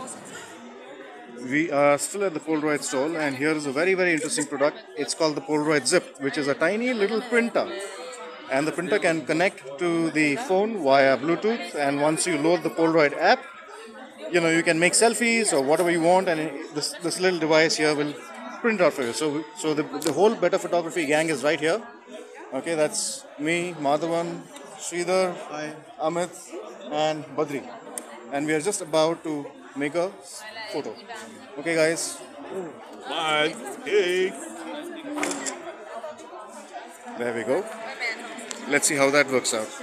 We are still at the Polaroid stall, and here is a very interesting product. It's called the Polaroid Zip, which is a tiny little printer. And the printer can connect to the phone via Bluetooth. And once you load the Polaroid app, you can make selfies or whatever you want, and this little device here will print out for you. So the whole Better Photography gang is right here. Okay, that's me, Madhavan, Sridhar, Amit, and Badri, and we are just about to make a photo. Okay, guys. Bye. Hey. There we go. Let's see how that works out.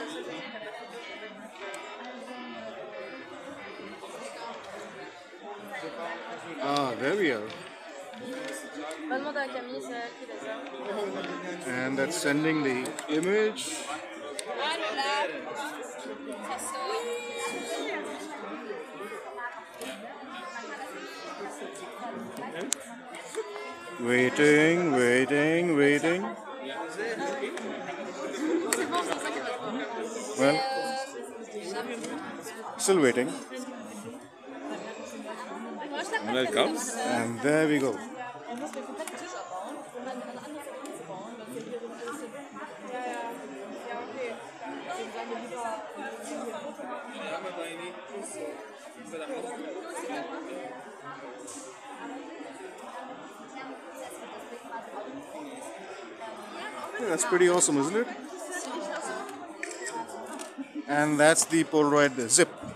Ah, there we are. And that's sending the image. Waiting. Well, still waiting. And then it comes. And there we go. Yeah, that's pretty awesome, isn't it? And that's the Polaroid Zip.